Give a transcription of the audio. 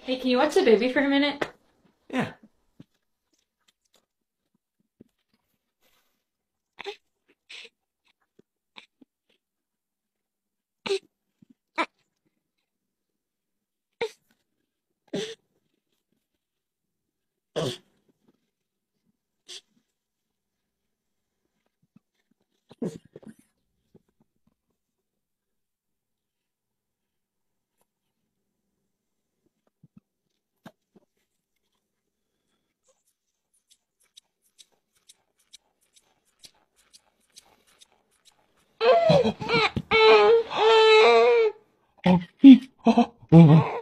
Hey, can you watch the baby for a minute? Yeah. Oh,